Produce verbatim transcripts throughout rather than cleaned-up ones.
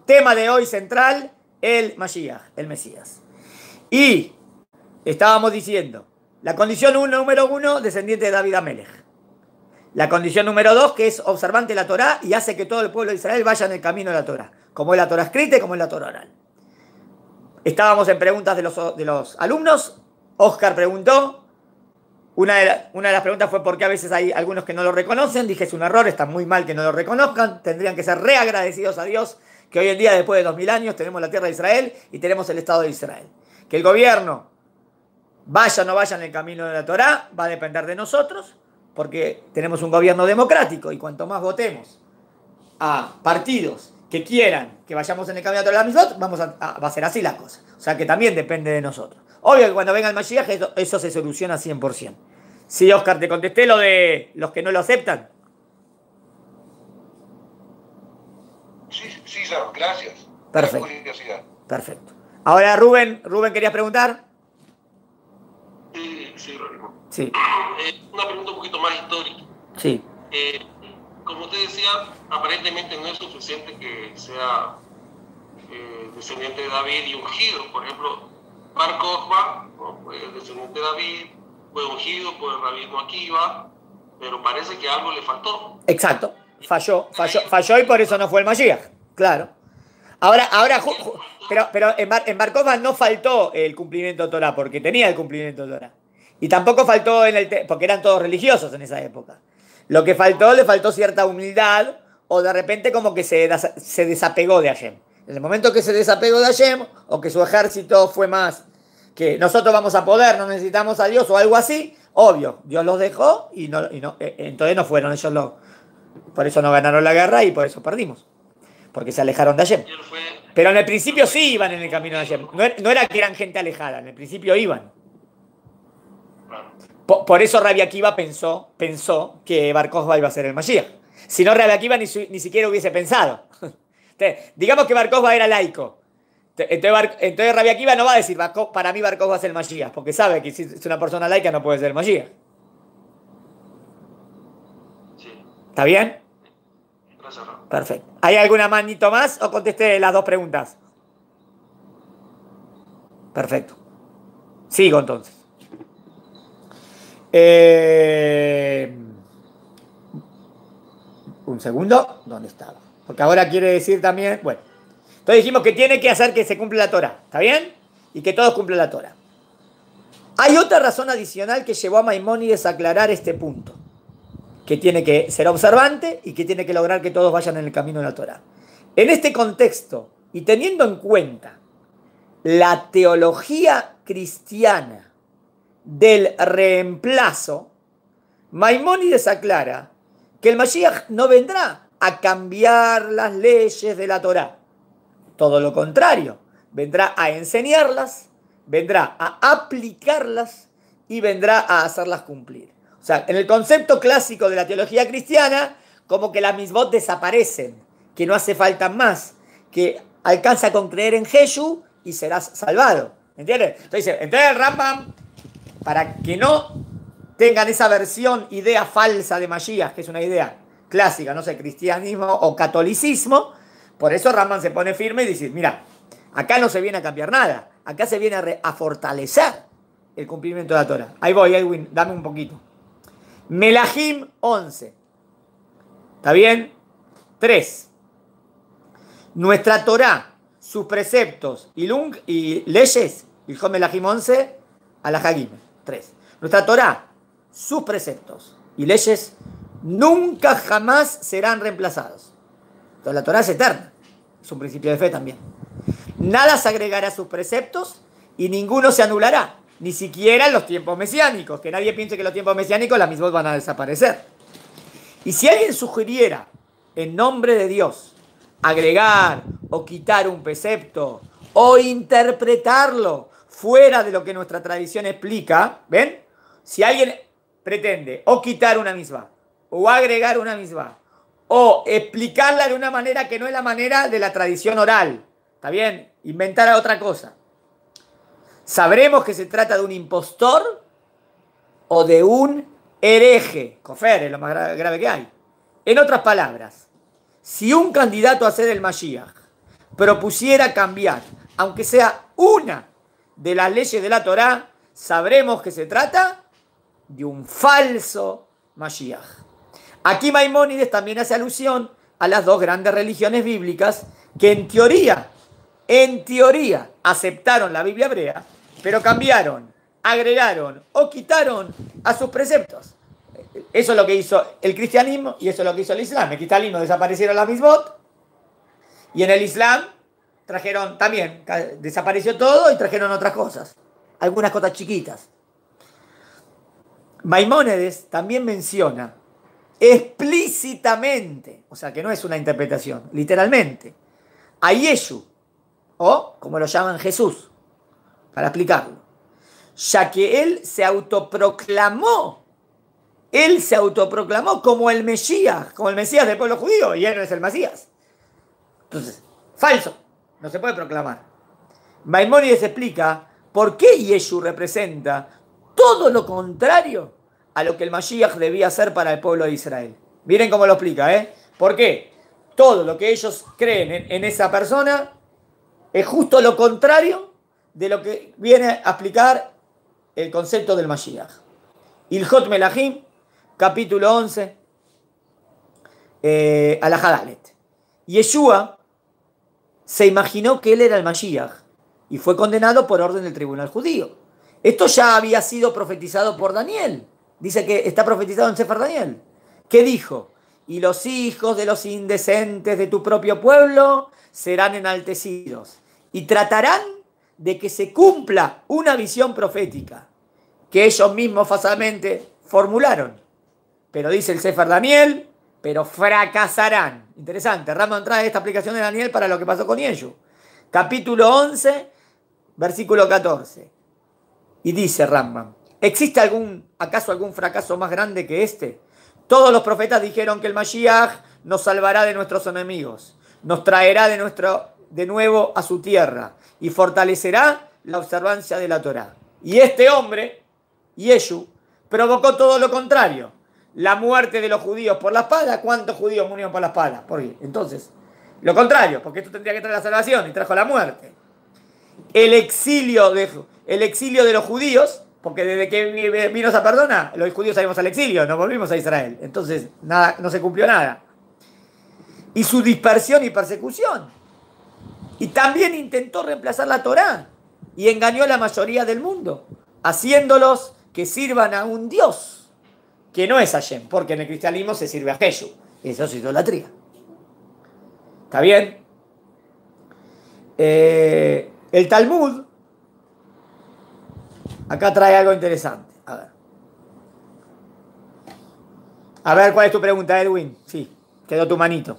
tema de hoy central, el Mashiach, el Mesías. Y estábamos diciendo, la condición uno, número uno, descendiente de David Amelech. La condición número dos, que es observante de la Torá y hace que todo el pueblo de Israel vaya en el camino de la Torá, como es la Torá escrita y como es la Torá oral. Estábamos en preguntas de los, de los alumnos. Oscar preguntó, una de, la, una de las preguntas fue por qué a veces hay algunos que no lo reconocen. Dije, es un error, está muy mal que no lo reconozcan, tendrían que ser reagradecidos a Dios que hoy en día, después de dos mil años, tenemos la tierra de Israel y tenemos el Estado de Israel. Que el gobierno vaya o no vaya en el camino de la Torá va a depender de nosotros, porque tenemos un gobierno democrático y cuanto más votemos a partidos que quieran que vayamos en el camino de la Torá, vamos a, a, va a ser así la cosa. O sea que también depende de nosotros. Obvio que cuando venga el Mashiach eso, eso se soluciona cien por ciento. Sí, Oscar, te contesté lo de los que no lo aceptan. Sí, sí, Sam, gracias. Perfecto. Perfecto. Ahora, Rubén, Rubén, ¿querías preguntar? Sí, sí, Rodrigo. Sí. Eh, una pregunta un poquito más histórica. Sí. Eh, como usted decía, aparentemente no es suficiente que sea eh, descendiente de David y ungido. Por ejemplo, Bar Kokhba, ¿no? Fue descendiente de David, fue ungido por el rabino Akiva, pero parece que algo le faltó. Exacto. Falló, falló, falló y por eso no fue el Mashiach. Claro. Ahora, ahora, ju, ju, pero, pero en Bar, en Bar Kokhba no faltó el cumplimiento de Torah, porque tenía el cumplimiento de Torah. Y tampoco faltó en el, porque eran todos religiosos en esa época. Lo que faltó, le faltó cierta humildad, o de repente como que se, se desapegó de Hashem. En el momento que se desapegó de Hashem, o que su ejército fue más, que nosotros vamos a poder, no necesitamos a Dios, o algo así, obvio, Dios los dejó, y, no, y no, entonces no fueron ellos los... Por eso no ganaron la guerra y por eso perdimos. Porque se alejaron de Hashem. Pero en el principio sí iban en el camino de Hashem. No era que eran gente alejada, en el principio iban. Por, por eso Rabbi Akiva pensó, pensó que Bar Kokhba iba a ser el Mashiach. Si no, Rabbi Akiva ni, ni siquiera hubiese pensado. Entonces, digamos que Bar Kokhba era laico. Entonces, Bar, entonces Rabbi Akiva no va a decir, para mí Bar Kokhba es el Mashiach, porque sabe que si es una persona laica no puede ser el Mashiach. ¿Está bien? Perfecto. ¿Hay alguna manito más o contesté las dos preguntas? Perfecto. Sigo entonces. Eh... Un segundo. ¿Dónde estaba? Porque ahora quiere decir también... Bueno. Entonces dijimos que tiene que hacer que se cumpla la Torah. ¿Está bien? Y que todos cumplan la Torah. Hay otra razón adicional que llevó a Maimónides a aclarar este punto. Que tiene que ser observante y que tiene que lograr que todos vayan en el camino de la Torá. En este contexto, y teniendo en cuenta la teología cristiana del reemplazo, Maimónides aclara que el Mashiach no vendrá a cambiar las leyes de la Torá. Todo lo contrario, vendrá a enseñarlas, vendrá a aplicarlas y vendrá a hacerlas cumplir. O sea, en el concepto clásico de la teología cristiana, como que las misbot desaparecen, que no hace falta más, que alcanza con creer en Jesús y serás salvado. ¿Entiendes? Entonces, entonces el Rambam, para que no tengan esa versión, idea falsa de Mashiach, que es una idea clásica, no sé, cristianismo o catolicismo, por eso Rambam se pone firme y dice, mira, acá no se viene a cambiar nada, acá se viene a, re, a fortalecer el cumplimiento de la Torah. Ahí voy, Edwin, dame un poquito. Melahim once. ¿Está bien? tres. Nuestra Torá, sus preceptos y, lung, y leyes, dijo Melahim once, a la Hagim. tres. Nuestra Torá, sus preceptos y leyes nunca jamás serán reemplazados. Entonces la Torá es eterna. Es un principio de fe también. Nada se agregará a sus preceptos y ninguno se anulará. Ni siquiera en los tiempos mesiánicos, que nadie piense que en los tiempos mesiánicos las mismas van a desaparecer. Y si alguien sugiriera, en nombre de Dios, agregar o quitar un precepto o interpretarlo fuera de lo que nuestra tradición explica, ¿ven? Si alguien pretende o quitar una misma, o agregar una misma, o explicarla de una manera que no es la manera de la tradición oral, ¿está bien? Inventar otra cosa. Sabremos que se trata de un impostor o de un hereje. Cofer es lo más grave que hay. En otras palabras, si un candidato a ser el Mashiach propusiera cambiar, aunque sea una de las leyes de la Torá, sabremos que se trata de un falso Mashiach. Aquí Maimónides también hace alusión a las dos grandes religiones bíblicas que en teoría, en teoría, aceptaron la Biblia hebrea, pero cambiaron, agregaron o quitaron a sus preceptos. Eso es lo que hizo el cristianismo y eso es lo que hizo el Islam. El cristianismo desaparecieron las misbot y en el Islam trajeron también, desapareció todo y trajeron otras cosas, algunas cosas chiquitas. Maimónides también menciona explícitamente, o sea que no es una interpretación, literalmente, a Yeshu, o como lo llaman Jesús, para explicarlo, ya que él se autoproclamó, él se autoproclamó como el Mesías, como el Mesías del pueblo judío, y él no es el Mesías. Entonces, falso, no se puede proclamar. Maimónides explica por qué Yeshu representa todo lo contrario a lo que el Mashiach debía hacer para el pueblo de Israel. Miren cómo lo explica, ¿eh? ¿Por qué? Todo lo que ellos creen en, en esa persona es justo lo contrario de lo que viene a explicar el concepto del Mashiach. Ilhot Melahim, capítulo once, eh, a la Hadalet. Yeshua se imaginó que él era el Mashiach y fue condenado por orden del tribunal judío. Esto ya había sido profetizado por Daniel. Dice que está profetizado en Sefer Daniel. ¿Qué dijo? Y los hijos de los indecentes de tu propio pueblo serán enaltecidos y tratarán de que se cumpla una visión profética que ellos mismos falsamente formularon. Pero dice el Sefer Daniel, pero fracasarán. Interesante, Rambam trae esta aplicación de Daniel para lo que pasó con Yeshu. Capítulo once, versículo catorce. Y dice Rambam, ¿existe algún, acaso algún fracaso más grande que este? Todos los profetas dijeron que el Mashiach nos salvará de nuestros enemigos, nos traerá de, nuestro, de nuevo a su tierra y fortalecerá la observancia de la Torá. Y este hombre, Yeshu, provocó todo lo contrario. La muerte de los judíos por la espada. ¿Cuántos judíos murieron por la espada? ¿Por qué? Entonces, lo contrario, porque esto tendría que traer la salvación y trajo la muerte. El exilio de, el exilio de los judíos, porque desde que vino esa persona, los judíos salimos al exilio, no volvimos a Israel. Entonces, nada, no se cumplió nada. Y su dispersión y persecución. Y también intentó reemplazar la Torá y engañó a la mayoría del mundo, haciéndolos que sirvan a un Dios que no es Hashem, porque en el cristianismo se sirve a Jesús. Eso es idolatría. ¿Está bien? Eh, el Talmud acá trae algo interesante. A ver. A ver, ¿cuál es tu pregunta, Edwin? Sí, quedó tu manito.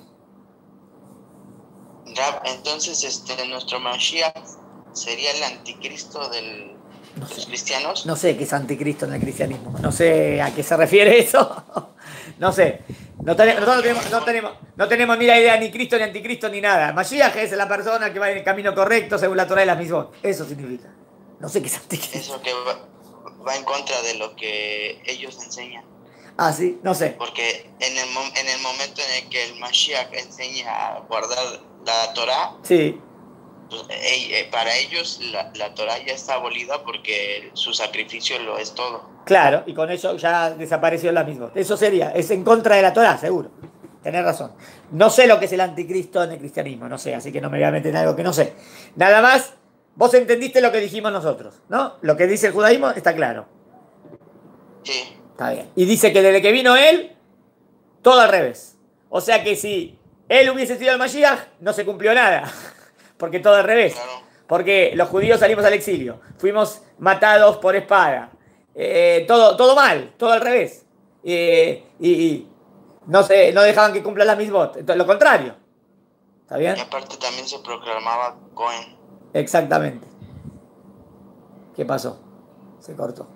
Entonces, este, nuestro Mashiach sería el anticristo del... No sé. ¿Los cristianos? No sé qué es anticristo en el cristianismo. No sé a qué se refiere eso. No sé. No tenemos, nosotros tenemos, no, tenemos, no tenemos ni la idea ni Cristo ni anticristo ni nada. Mashiach es la persona que va en el camino correcto según la Torá y las misbot. Eso significa. No sé qué es anticristo. Eso que va, va en contra de lo que ellos enseñan. Ah, sí, no sé. Porque en el, en el momento en el que el Mashiach enseña a guardar la Torá, sí. Pues, eh, para ellos la, la Torá ya está abolida porque su sacrificio lo es todo. Claro, y con eso ya desapareció la misma. Eso sería, es en contra de la Torá, seguro. Tenés razón. No sé lo que es el anticristo en el cristianismo, no sé, así que no me voy a meter en algo que no sé. Nada más, vos entendiste lo que dijimos nosotros, ¿no? Lo que dice el judaísmo está claro. Sí. Está bien. Y dice que desde que vino él, todo al revés. O sea que si él hubiese sido el Mashiach, no se cumplió nada. Porque todo al revés. Claro. Porque los judíos salimos al exilio. Fuimos matados por espada. Eh, todo, todo mal, todo al revés. Eh, y, y no, sé, no dejaban que cumplan las misbot. Entonces, lo contrario. ¿Está bien? Y aparte también se proclamaba Cohen. Exactamente. ¿Qué pasó? Se cortó.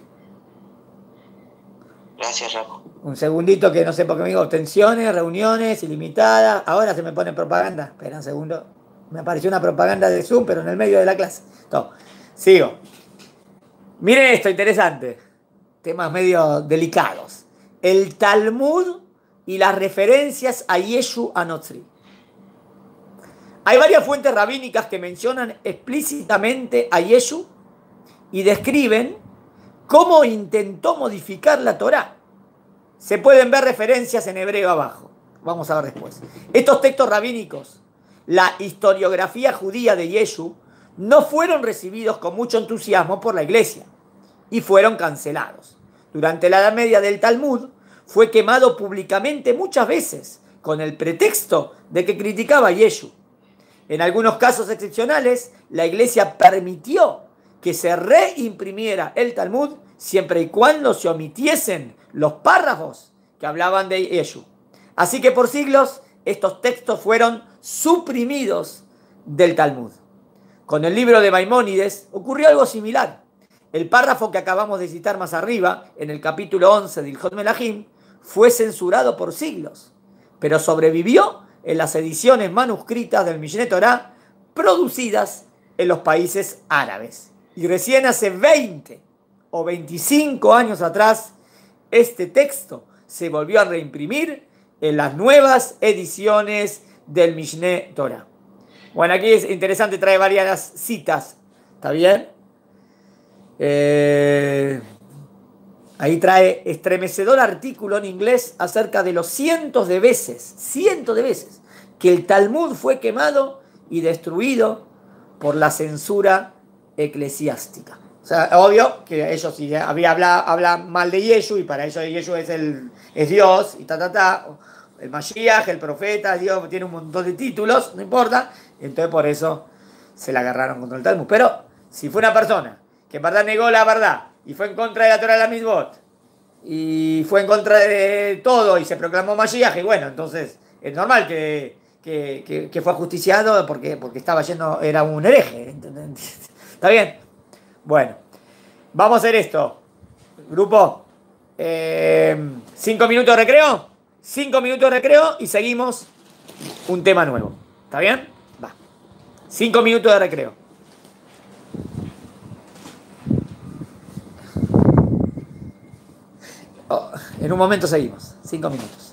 Gracias, Rafa. Un segundito que no sé por qué me digo. Tensiones, reuniones, ilimitadas. Ahora se me pone propaganda. Espera un segundo. Me apareció una propaganda de Zoom, pero en el medio de la clase. Todo. Sigo. Miren esto, interesante. Temas medio delicados. El Talmud y las referencias a Yeshu Anotzri. Hay varias fuentes rabínicas que mencionan explícitamente a Yeshu y describen cómo intentó modificar la Torá. Se pueden ver referencias en hebreo abajo. Vamos a ver después. Estos textos rabínicos, la historiografía judía de Yeshu, no fueron recibidos con mucho entusiasmo por la iglesia y fueron cancelados. Durante la Edad Media del Talmud fue quemado públicamente muchas veces con el pretexto de que criticaba a Yeshu. En algunos casos excepcionales, la iglesia permitió que se reimprimiera el Talmud siempre y cuando se omitiesen los párrafos que hablaban de Yeshu. Así que por siglos estos textos fueron suprimidos del Talmud. Con el libro de Maimónides ocurrió algo similar. El párrafo que acabamos de citar más arriba, en el capítulo once de Ilhot Melahim, fue censurado por siglos, pero sobrevivió en las ediciones manuscritas del Mishneh Torah producidas en los países árabes. Y recién hace veinte o veinticinco años atrás, este texto se volvió a reimprimir en las nuevas ediciones del Mishneh Torah. Bueno, aquí es interesante, trae varias citas, ¿está bien? Eh, ahí trae estremecedor artículo en inglés acerca de los cientos de veces, cientos de veces, que el Talmud fue quemado y destruido por la censura eclesiástica. O sea, obvio que ellos sí había habla, habla mal de Yeshu y para ellos Yeshu es, el, es Dios y ta, ta, ta. El Mashiach, el profeta, Dios tiene un montón de títulos, no importa. Entonces por eso se la agarraron contra el Talmud. Pero si fue una persona que en verdad negó la verdad y fue en contra de la Torah de la Mitzvot y fue en contra de todo y se proclamó Mashiach, y bueno, entonces es normal que, que, que, que fue ajusticiado porque, porque estaba yendo, era un hereje. ¿Está bien? Bueno, vamos a hacer esto. Grupo, eh, cinco minutos de recreo, cinco minutos de recreo y seguimos un tema nuevo. ¿Está bien? Va. Cinco minutos de recreo. Oh, en un momento seguimos. Cinco minutos.